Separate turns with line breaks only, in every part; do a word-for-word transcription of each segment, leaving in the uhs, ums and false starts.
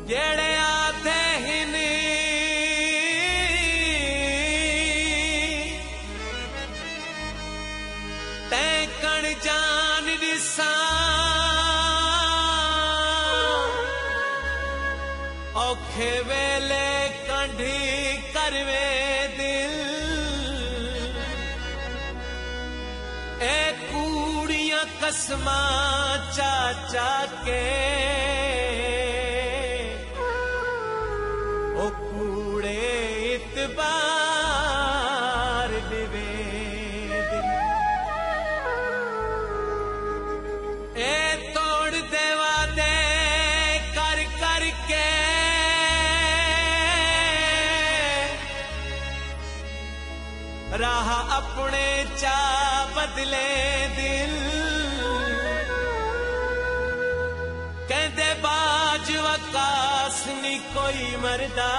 जेड़े आते हिन तैं कण जान दिसा औखे वेले कंढी करवे दिल ए कूड़ियां कसमा चाचा के ओ कूड़े इतबार दिवे दिल ए तोड़ देवा दे कर कर के राह अपने चा बदले दिल कहते बाज वकास नी कोई मरदा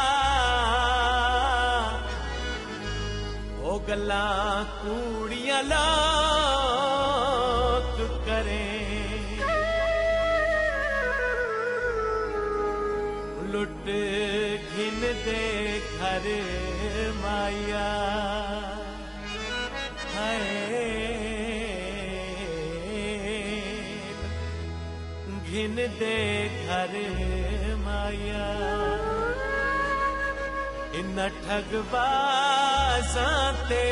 ओ गल्ला कूड़ियां लोग करें लुट घिन दे घर माया घिन दे घर माया इन ठगबाज़ां ते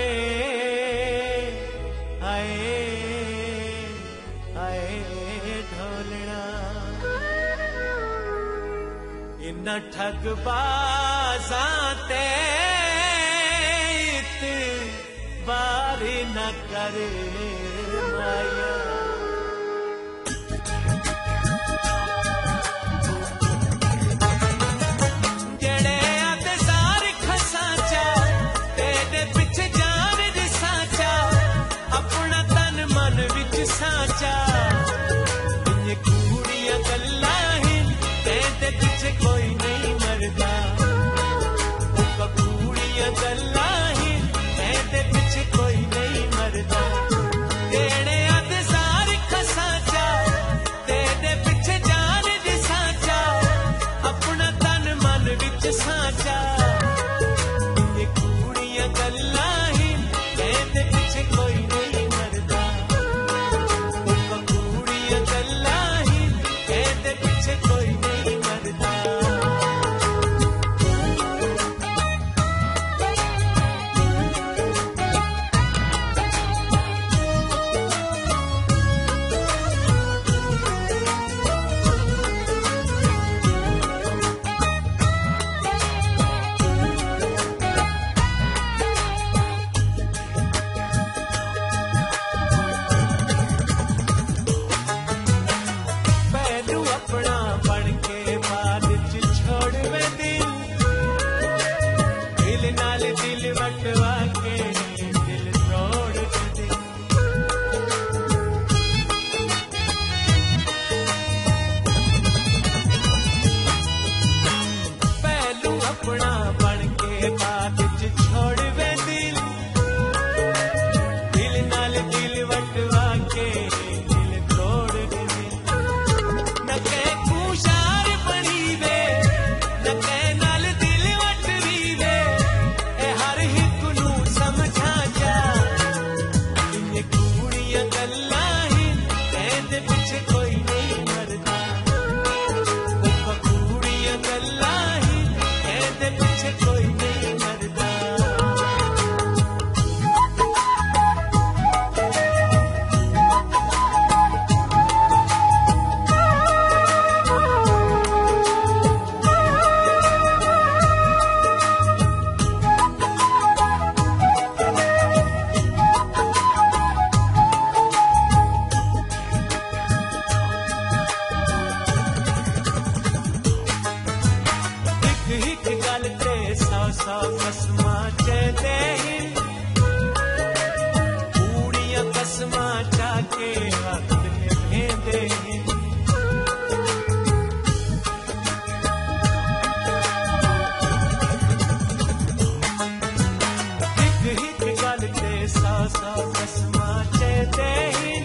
आए आए ढोलना इन ठगबाज़ां ते बारी न करे माया जेड़े आते सारे खसा चा तेरे पिछे जान दे साचा अपना तन मन विच साचा इन्ने कूड़ियां गल्लां हिन तेरे पिछे कोई नहीं मरदा कूड़ियां गल्लां हिन तेरे पिछे कोई नहीं मरदा जेड़े आते सारे खसा चा तेरे पिछे जान दे साचा अपना तन मन विच साचा ये कूड़ियां गल्लां हिन तेरे पिछे कोई नहीं मरदा कूड़ियां गल्लां हिन तेरे पिछे कोई नहीं मरदा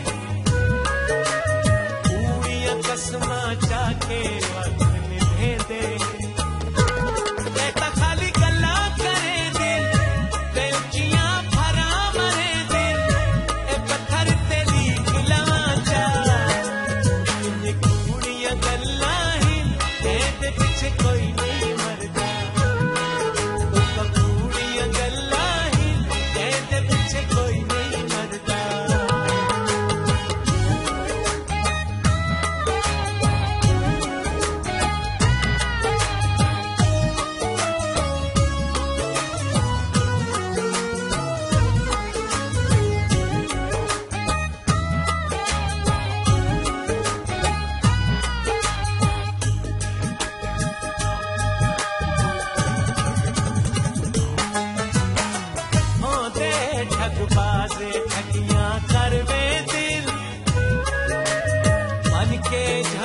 कसमा चाके वक्त निभे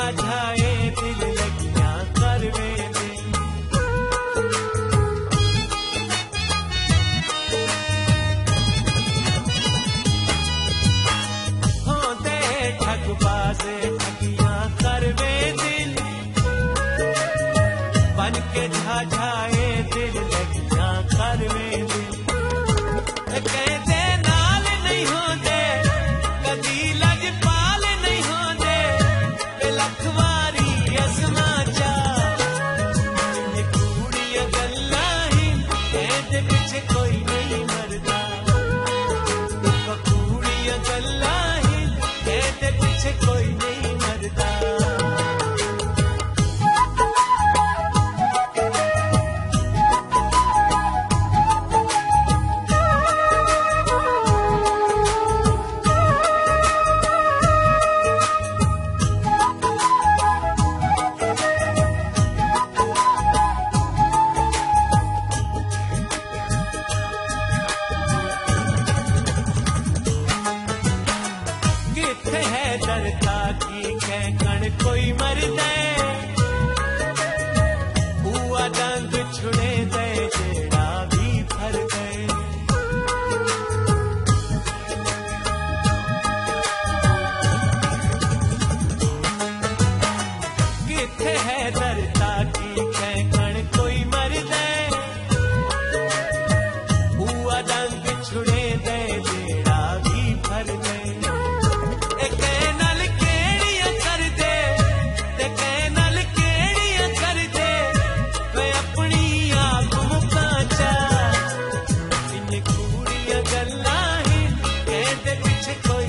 झाझाए दिल लगियां करवे दे होंदे ठगबाजे ठगियां करवे दिल बन के झाझाए दिल लगियां करवे दिल कहते नाल नहीं होंदे कदी लजपाल नहीं होंदे लखवारी असमा चा कूड़िया गल्ला ही कहते पिछे कोई नहीं मरदा कूड़िया गल्ला ही कहते पिछे कोई नहीं मरदा डरता की कहकण कोई मर दे हुआ दंग छुड़े दे जेड़ा भी भर गए किथे है डरता की कहकण कोई मर दे हुआ दंग छुड़े दे जेड़ा भी भर गए गल्ला ही कहते पिछे